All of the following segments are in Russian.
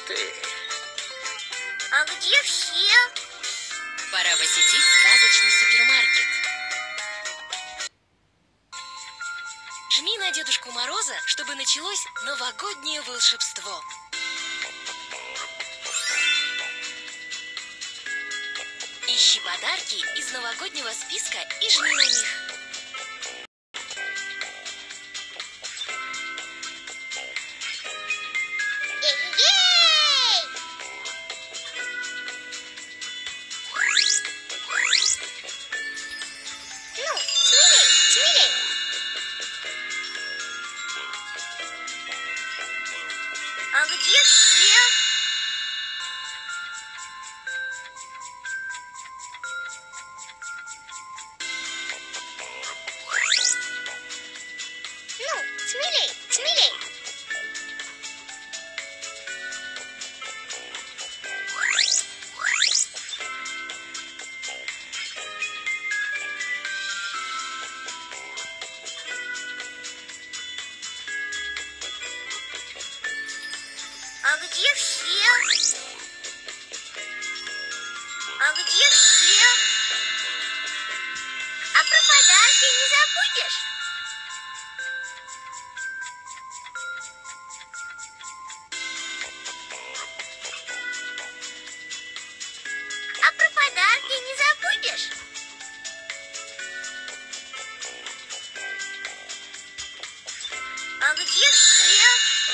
ты. А где все? Пора посетить сказочный супермаркет. Жми на Дедушку Мороза, чтобы началось новогоднее волшебство. Ищи подарки из новогоднего списка и жми на них. Эй-ей! Ну, смелей, смелей. А где все? Ну, смелей, смелей. А где все? А где все? А про подарки не забудешь? А про подарки не забудешь? А где все?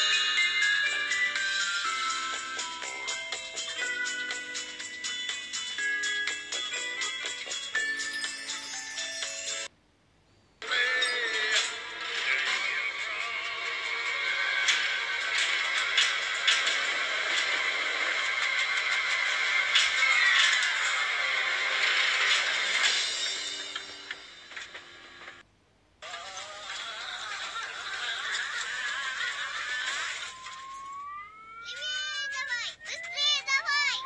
Левее давай, быстрее давай!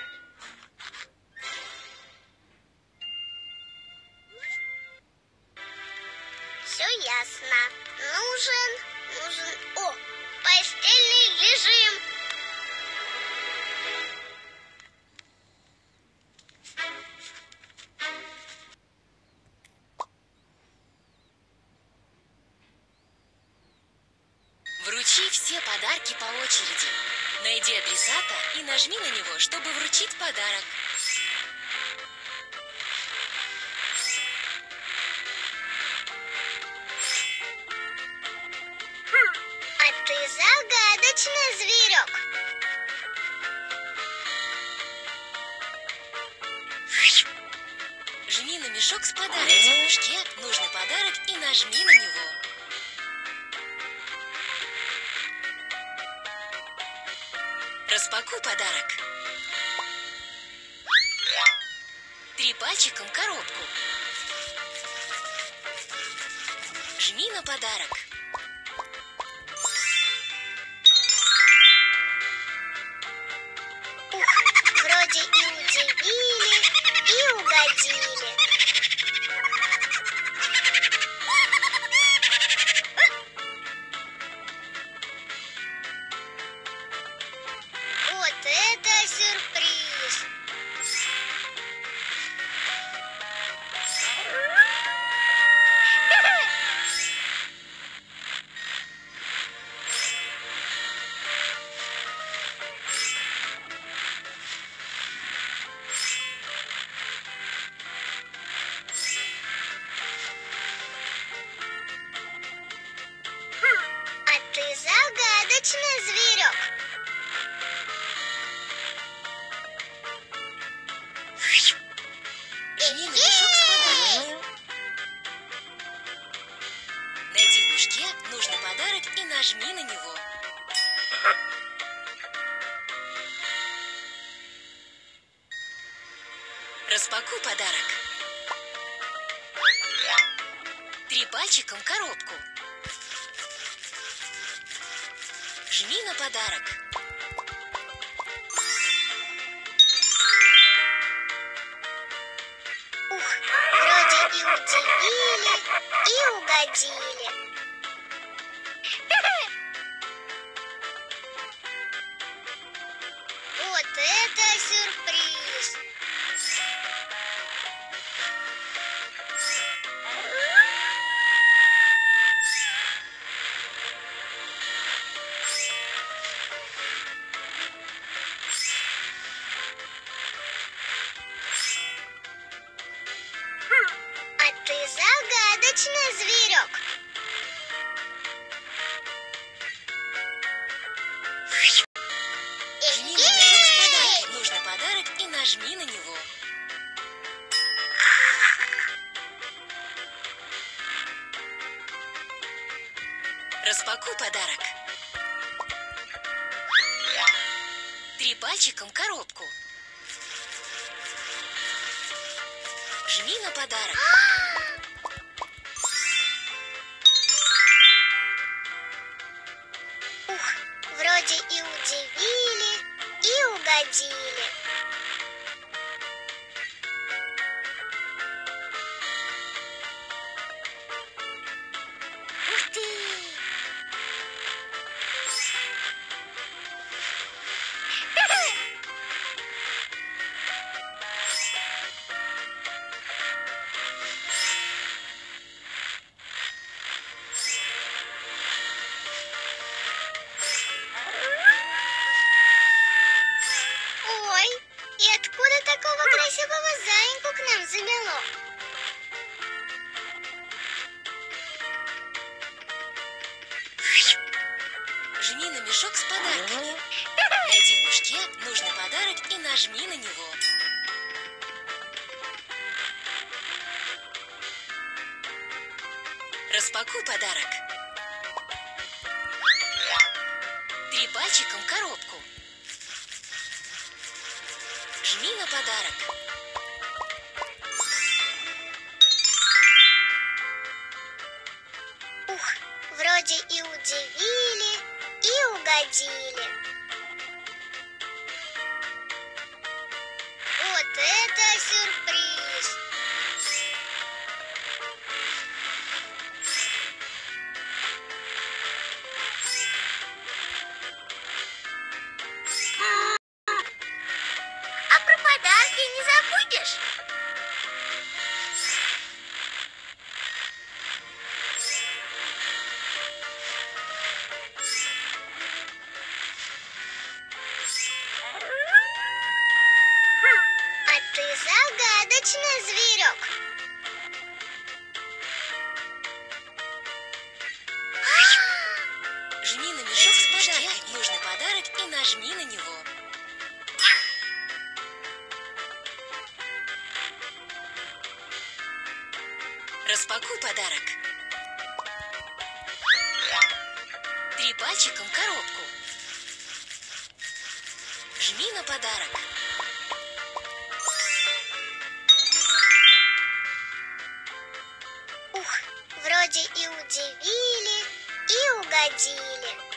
Все ясно. Нужен. О, постельный режим. Вручи все подарки по очереди. Найди адресата и нажми на него, чтобы вручить подарок. А ты загадочный зверек. Жми на мешок с подарком. Найди в мешке нужный подарок и нажми на него. Распакуй подарок. Три пальчиком коробку. Жми на подарок. Вроде и удивили, и угодили. Вот это сюрприз! А ты загадочный зверек. Жми на мешок с подарком. Найди в мешке нужный подарок и нажми на него. Распакуй подарок. Три пальчиком коробку. Жми на подарок. Вроде и удивили, и угодили. загадочный зверек. Жми на «Найди в подарке» нужный подарок и нажми на него. Распакуй подарок. 3 пальчиком коробку. Жми на подарок. Ух, вроде и удивили, и угодили. Ух ты! Ой, и откуда такого красивого заиньку к нам замело? Жми на мешок с подарками. Найди в мешке нужный подарок и нажми на него. Распакуй подарок. 3 пальчиком коробку. Жми на подарок. Ух, вроде и удивили, и угодили. Вот это сюрприз! А про подарки не забудешь? А ты загадочный зверек. Жми на мешок с подарками. Нужный подарок и нажми на него. Распакуй подарок. 3 пальчиком коробку. Жми на подарок. Ух, вроде и удивили, и угодили.